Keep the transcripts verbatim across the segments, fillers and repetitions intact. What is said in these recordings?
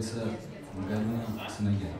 называется «Галина Синагина».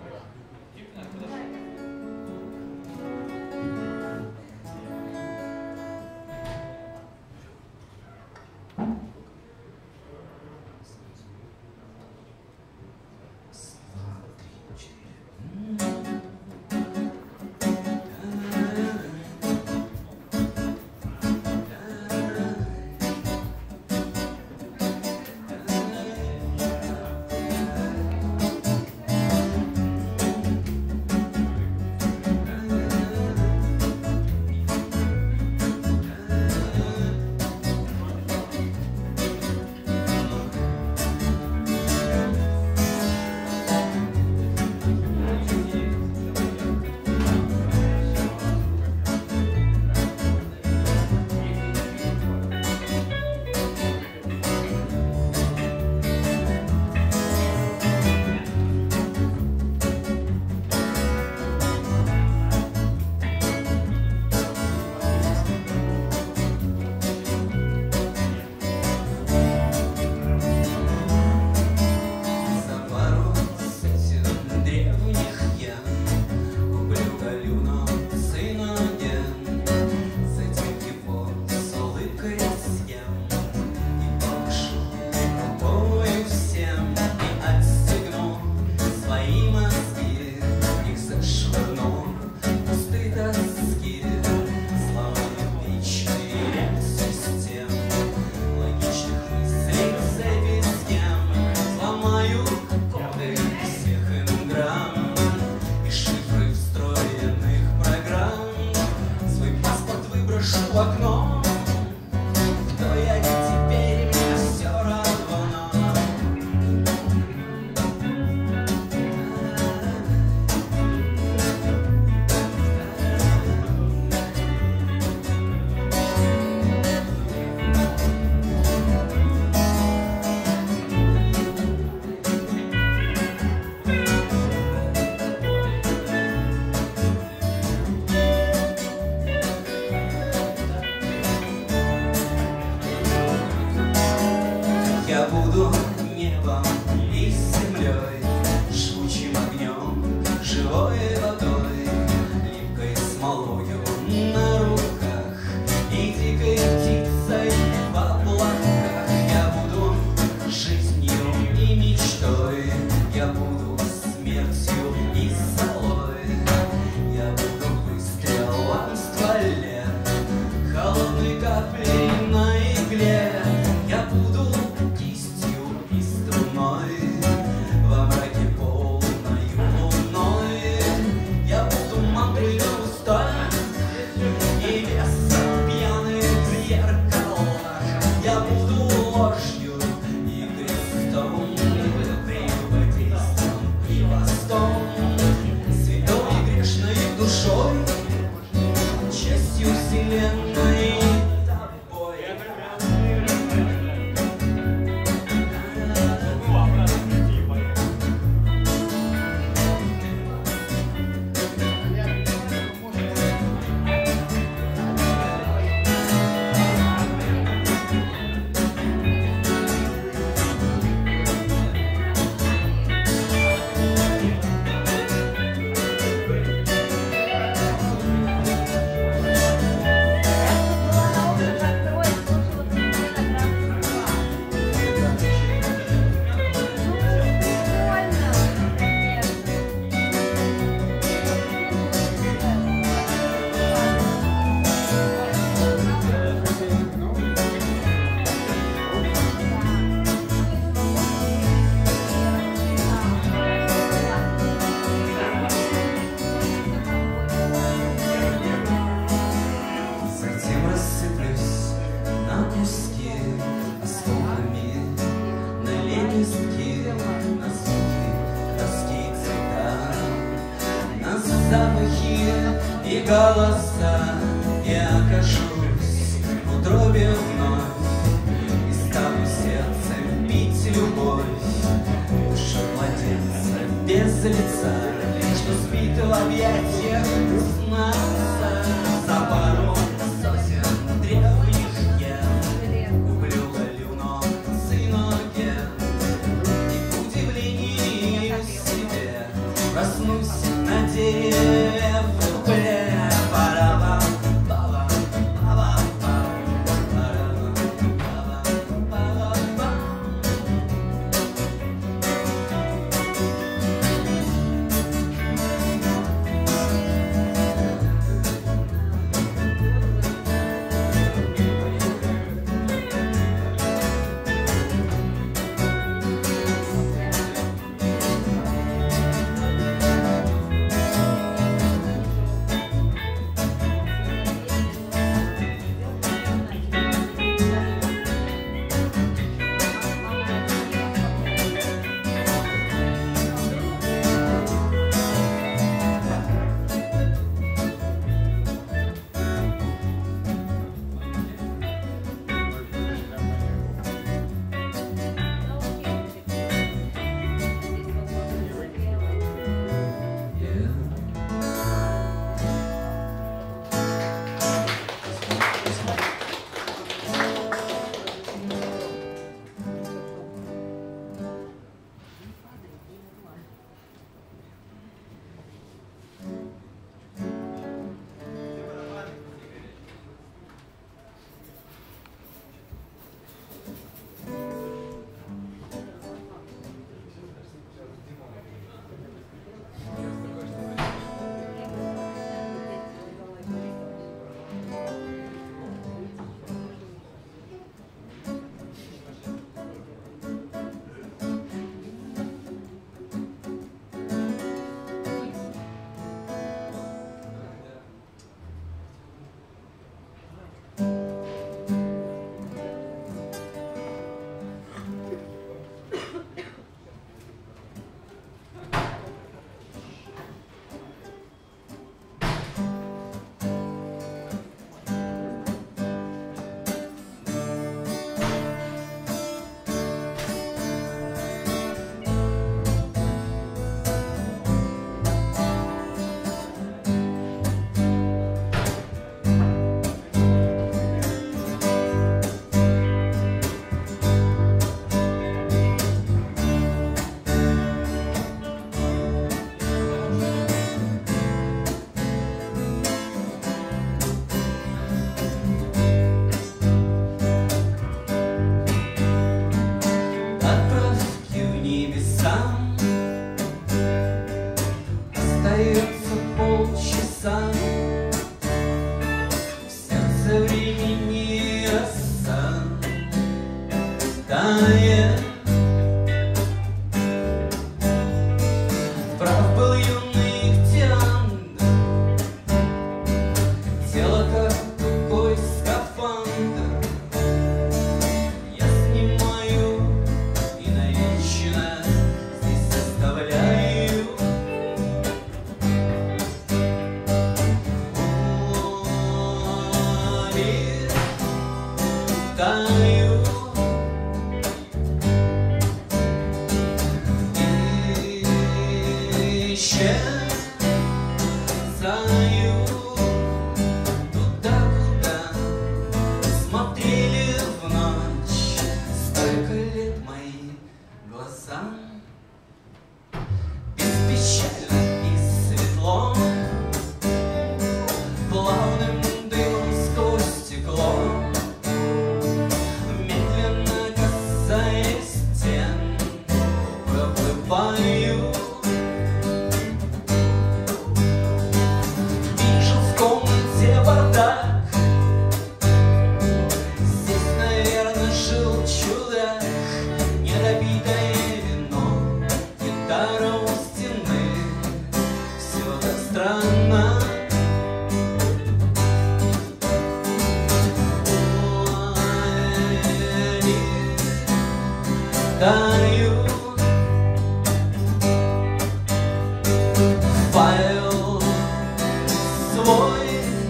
Я буду небом и землей, жгучим огнем, живой водой, липкой смолою на руках и дикой птицей в облаках. Я буду жизнью и мечтой, я буду смертью и золой, я буду выстрелом в стволе, холодной каплей на игле. Я буду кистью и струной во мраке полною луной. Я буду мантрой на устах и весом пьяных в зеркалах. Я буду ложью и крестом, прелюбодейством и постом, святой и грешной душой, частью вселенной. Запахи и голоса, я окажусь в утробе вновь и стану сердцем бить любовь, душа младенца без лица, что спит в объятиях снится. За пару сотен древних я куплю галюну сыноген, и к удивлению тает. Прав был юный Ихтиандр, тело как тугой скафандр. Я снимаю и навечно здесь оставляю. Улетаю и исчезаю туда, куда смотрели в ночь столько лет мои глаза. Беспечально и светло, плавным дымом сквозь стекло, медленно касаясь стен, проплываю. Вижу в комнате бардак, здесь, наверное, жил чудак. Недопитое вино, гитара у стены, все так странно. Улетаю, файл свой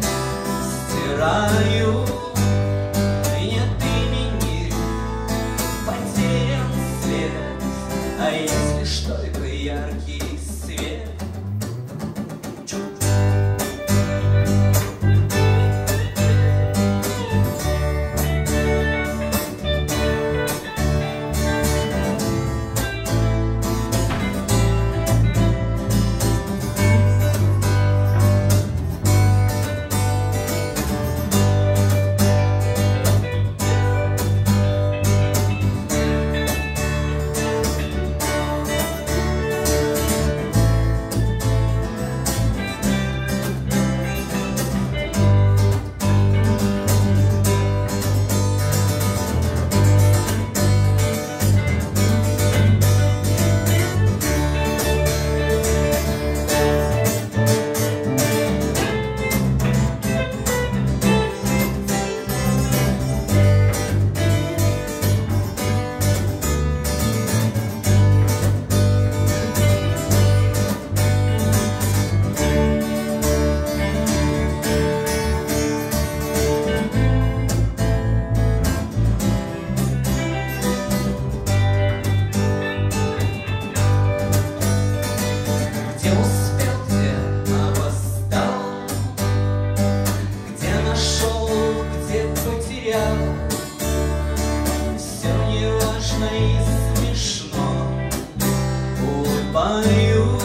стираю. Нет имени, потерян свет, а если ж только яркий свет. Где успел, где опоздал, где нашел, где потерял, все неважно и смешно. Улыбаюсь,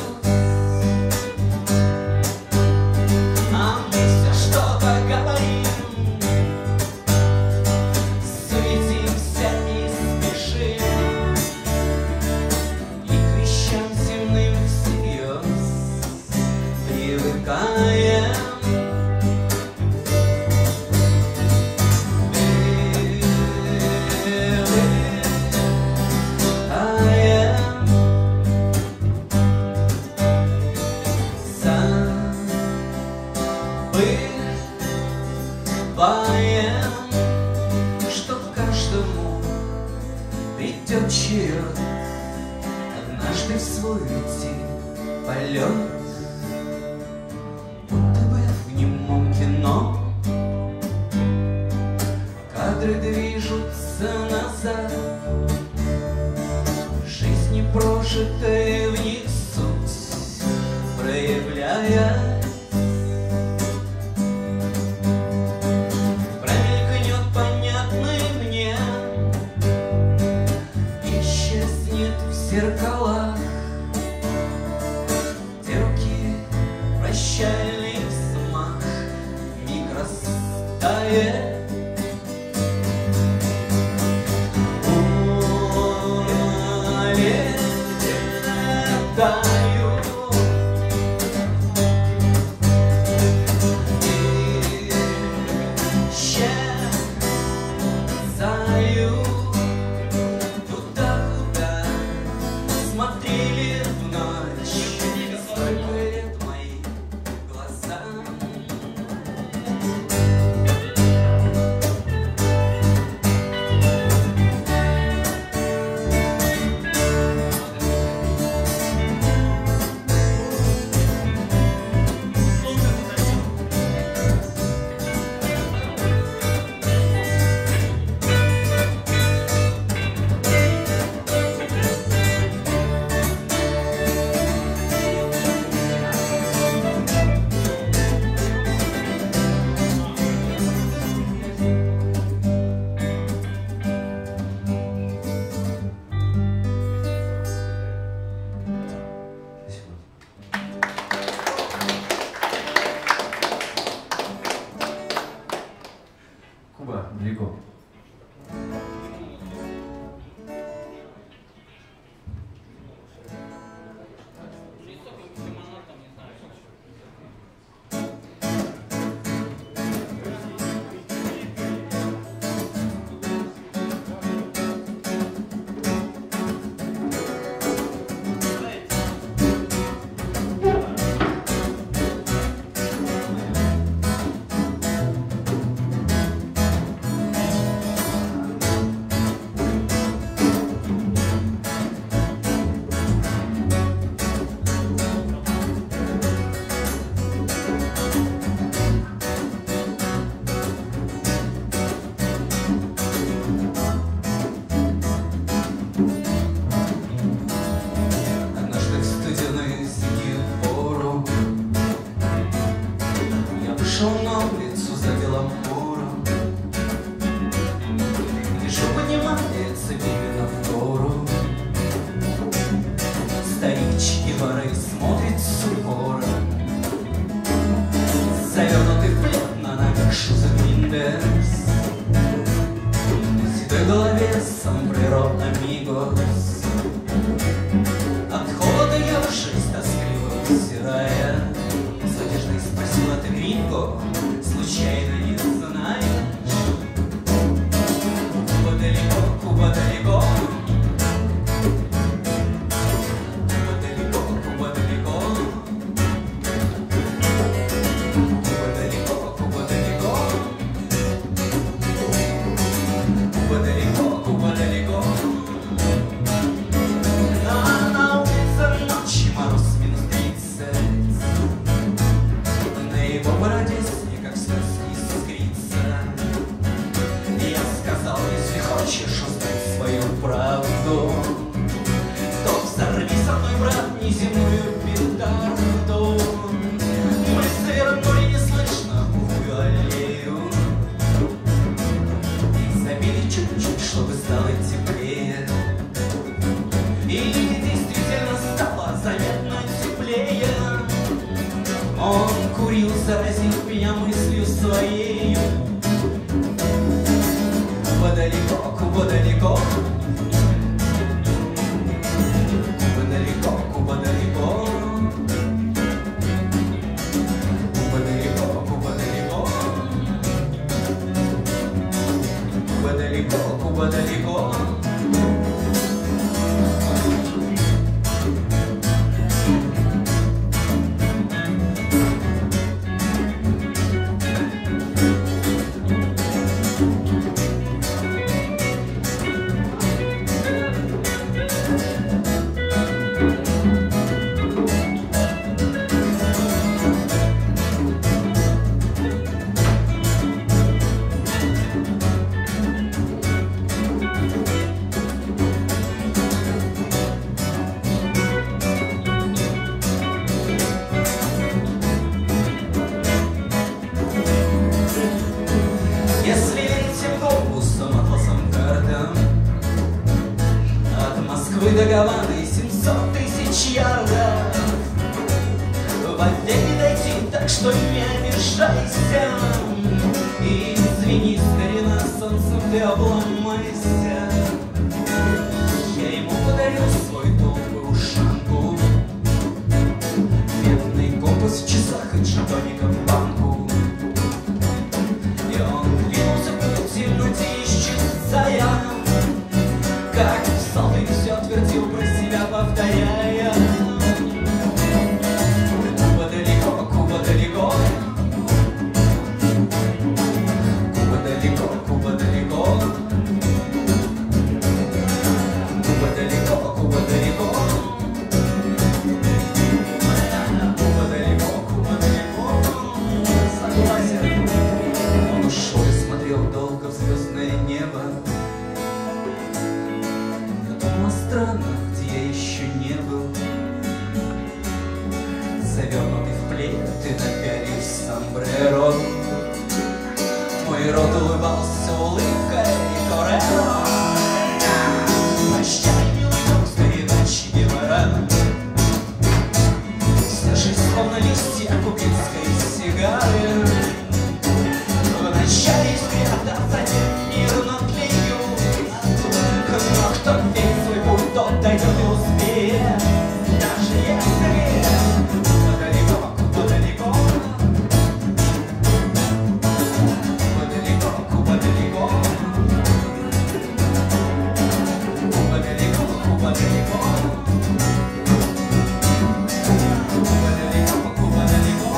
а мы все что-то говорим, суетимся и спешим, и к вещам земным всерьез привыкаем. Забываем, что каждому придет черед однажды в свой уйти полет. Будто бы в немом кино кадры движутся назад, жизни прожитые в них суть проявляя. Промелькнет понятный мне, исчезнет в зеркалах, где руки прощальный взмах миг растает. Улетаю pero amigos. От холода я ушись тоскливо вытирая, с надеждой спросила ты гринго, случайно не знаешь? Куба далеко, Куба далеко, Куба далеко, Куба далеко, Куба далеко, Куба далеко, Куба далеко, Куба далеко. На улице ночи мороз минус тридцать, на его бороде снег, как слезки искрится. Я сказал, если хочешь узнать свою правду, то взорви со мной, брат, неземную петарду. Мы свернули неслышно узкую аллею и забили чуть-чуть, чтобы стало теплее. И действительно стало заметно теплее. Он курил, заразив меня мыслью своей. Куба далеко, Куба далеко, Куба далеко, Куба далеко, Куба далеко, Куба далеко, Куба далеко, Куба далеко. Если этим глобусом, атласом картам, от Москвы до Гаваны семьсот тысяч ярдов, в воде не дойти, так что не обижайся. И извини, старина, солнцем ты обломайся. Я ему подарил свой долгую ушанку, медный компас в часах и джабоника в банку. И он двинулся в темноте, исчезая, как псалмы все твердил про себя, повторяя. Куба далеко, Куба далеко, Куба далеко, Куба далеко, Куба далеко, Куба далеко, Куба далеко, Куба далеко. Согласен. Он ушел и смотрел долго в звездное небо. Я думал о странах, где я еще не был, завернутый в плед и напялив сомбреро. Мой рот улыбался улыбкой Тореро. Прощай, милый друг, старина Че Гевара. Вся жизнь словно листья кубинской сигары. Вначале искрят, а затем мирно тлеют. Но кто весь свой путь, тот дойдет и успеет. Даже если Куба далеко, Куба далеко, Куба далеко, Куба далеко, Куба далеко, Куба далеко, Куба далеко, Куба далеко.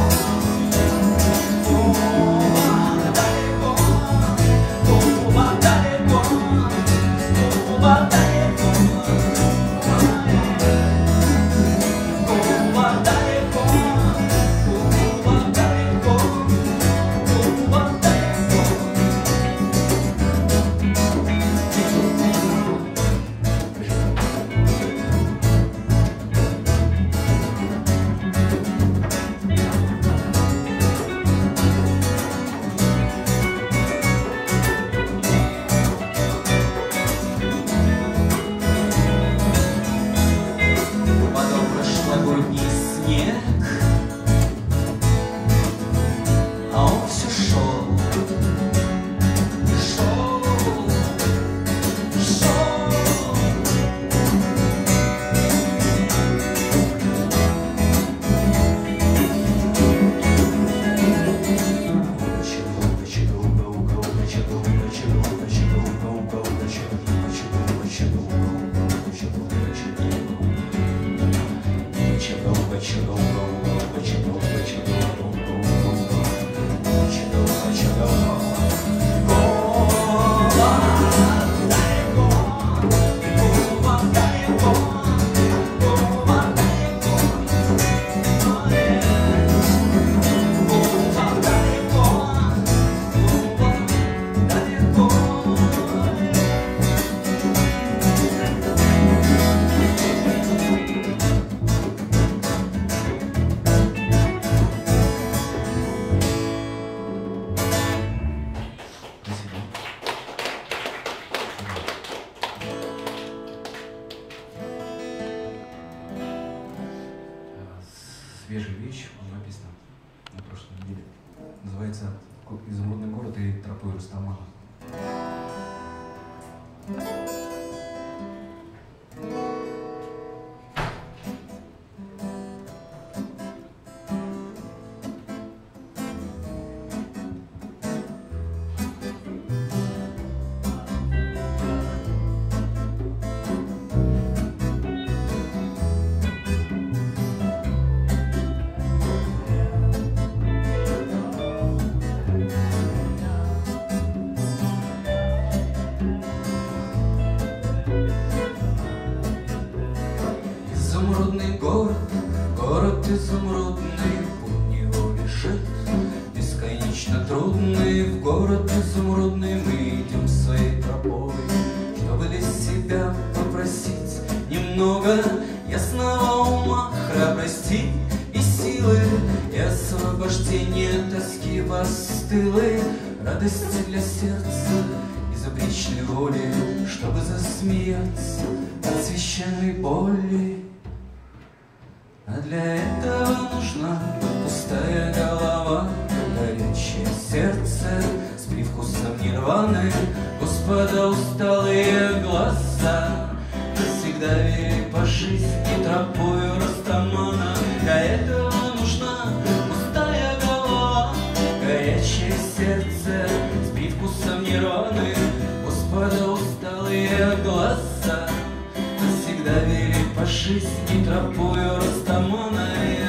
город, город изумрудный, путь него лежит бесконечно трудный. В город изумрудный мы идем своей тропой, чтобы для себя попросить немного ясного ума, храбрости и силы, и освобождение тоски постылой, радости для сердца, безупречной воли, чтобы засмеяться от священной боли. А для этого нужна пустая голова, горячее сердце с привкусом нирваны, Господа усталые глаза навсегда вели по жизни тропою растамана. Для этого нужна пустая голова, горячее сердце с привкусом нирваны, Господа усталые глаза навсегда вели по жизни тропою растамана.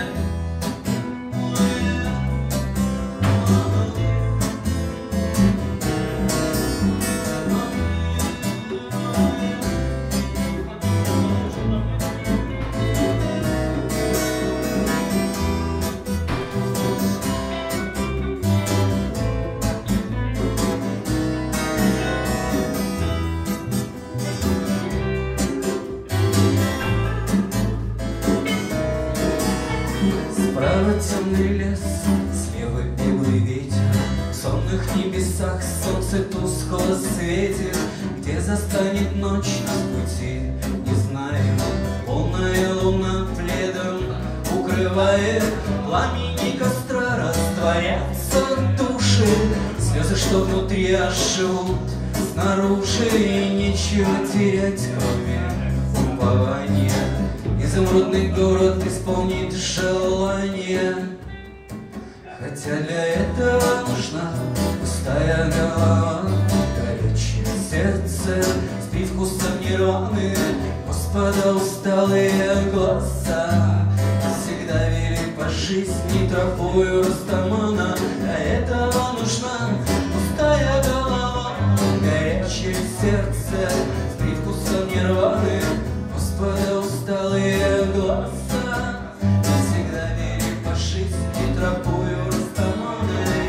Справа темный лес, слева белый ветер, в сонных небесах солнце тускло светит. Где застанет ночь нас пути, не знаю. Полная луна пледом укрывает, пламени костра растворятся души, слезы, что внутри оживут снаружи, и нечего терять, кроме упования. Изумрудный город исполнит желание, хотя для этого нужна пустая голова, горячее сердце с привкусом нирваны, Господа усталые глаза всегда вели по жизни тропою растамана. Для этого нужна пустая голова, горячее сердце с привкусом нирваны, Господа усталые глаза всегда вели по жизни тропою растамана.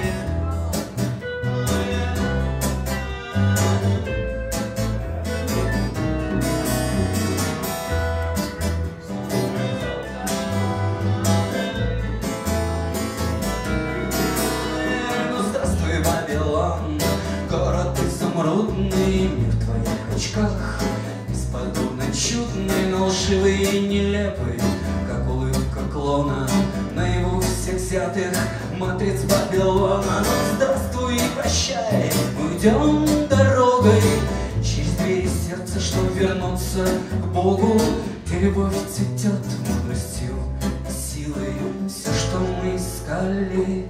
Ну здравствуй, Вавилон, город изумрудный, мир в твоих очках бесподобно чудный, но лживый и нелепый, как улыбка клона наяву всех взятых матриц Вавилона. Ну здравствуй и прощай, мы идем дорогой через двери сердца, чтоб вернуться к Богу, где любовь цветет мудростью, силой, все, что мы искали,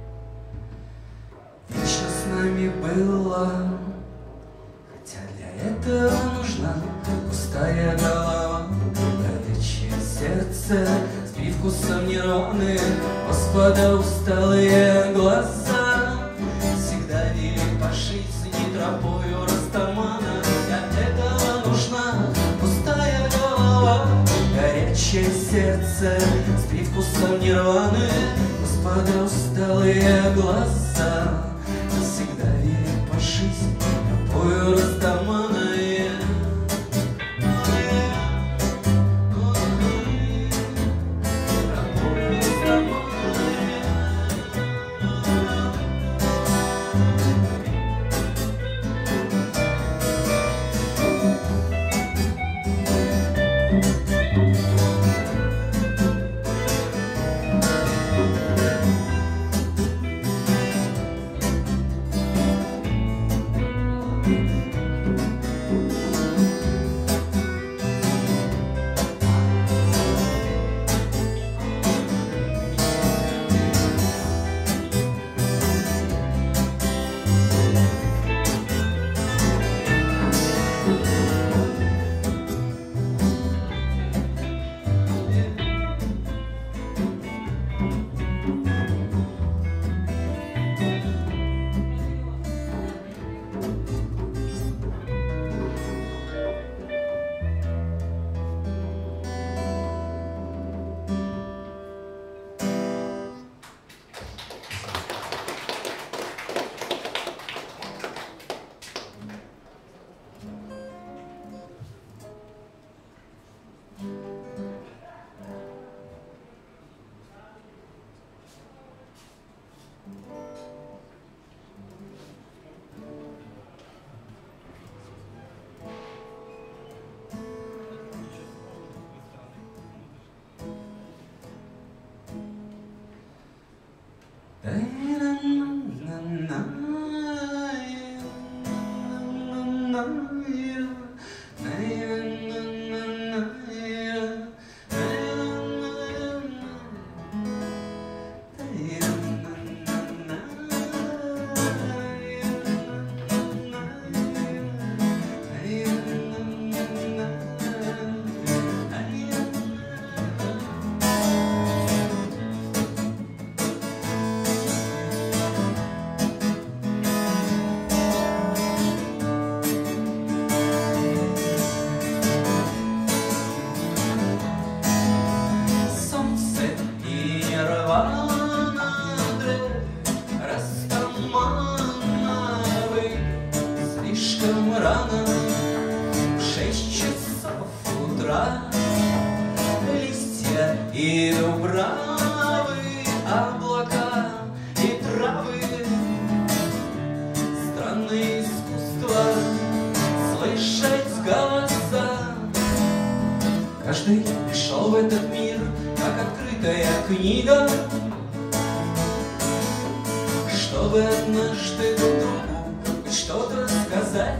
вечно с нами было. Хотя для этого нужна пустая голова, горячее сердце с привкусом нирваны, Господа усталые глаза всегда вели по жизни тропою растамана. Для этого нужна пустая голова, горячее сердце с привкусом нирваны, Господа усталые глаза всегда вели по жизни тропою растамана. и дубравы, облака и травы. Странное искусство слышать голоса. Каждый пришел в этот мир, как открытая книга, чтобы однажды друг другу что-то сказать.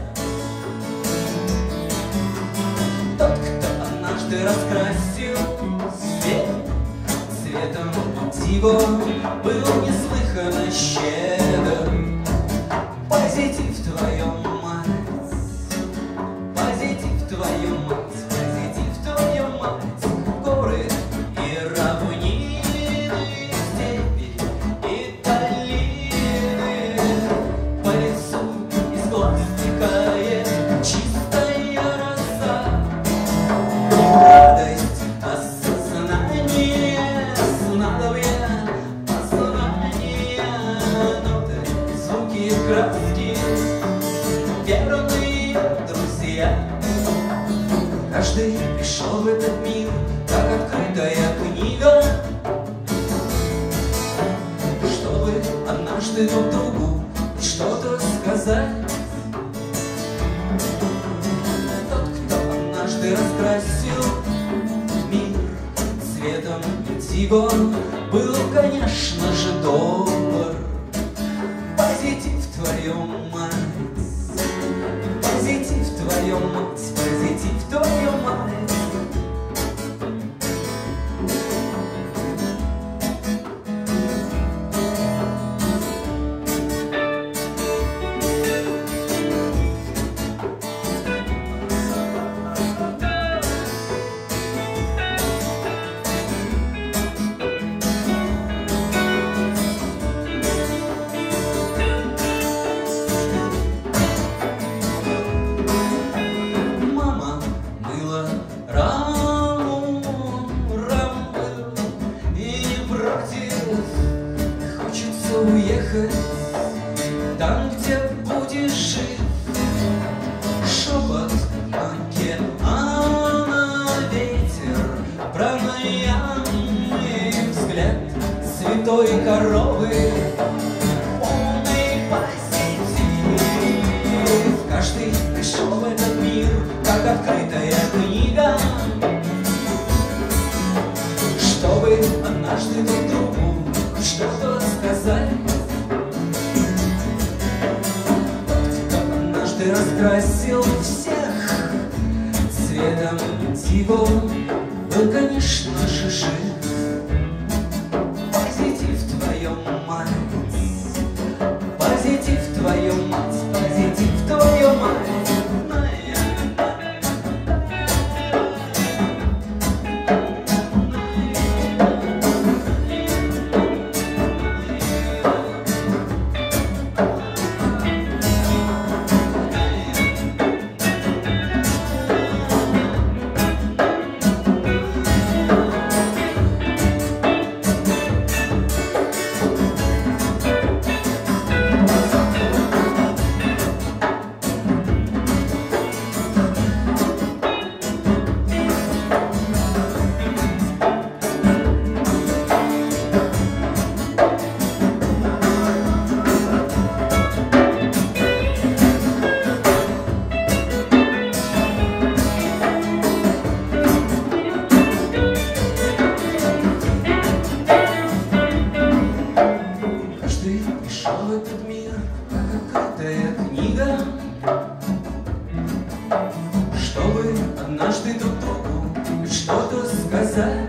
Тот, кто однажды раскрасил свет цветом индиго, был неслыханно щедр. Позитив твою мать, позитив твою мать, позитив твою мать. Горы и равнины, степи и долины, по лицу из глаз стекает чистая роса. Радость, осознание, снадобье, познание, ноты, звуки, краски, верные друзья. Каждый пришел в этот мир, как открытая книга, чтобы однажды друг другу что-то сказать. Тот, кто однажды раскрасил мир цветом индиго, был, конечно же, добр. Позитив твою мать, позитив твою мать, позитив твою мать. Мама мыла раму, раму и не против. Хочется уехать там, где будешь жить. Шепот океана, ветер, пранаями, взгляд святой коровы, полный позитив. Каждый пришел в этот мир, как открытая книга, чтобы однажды друг другу что-то сказать. Тот, кто однажды раскрасил всех цветом индиго, был, конечно же, жив. Позитив твою мать, позитив твою мать, позитив твою мать. Каждый пришел в этот мир, как открытая книга, чтобы однажды друг другу что-то сказать.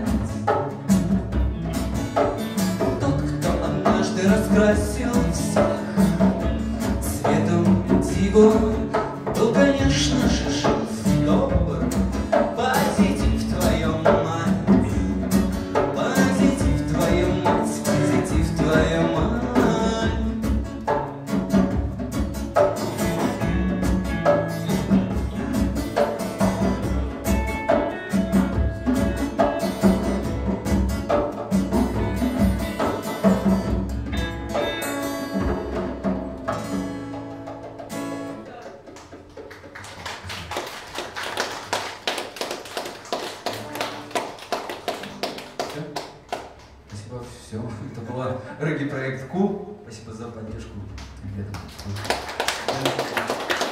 Тот, кто однажды раскрасил всех цветом индиго, был, конечно же, жив, добр. Позитив твою мать, позитив твою мать, позитив твою мать. была регги-проект Ку. Спасибо за поддержку. Ребята.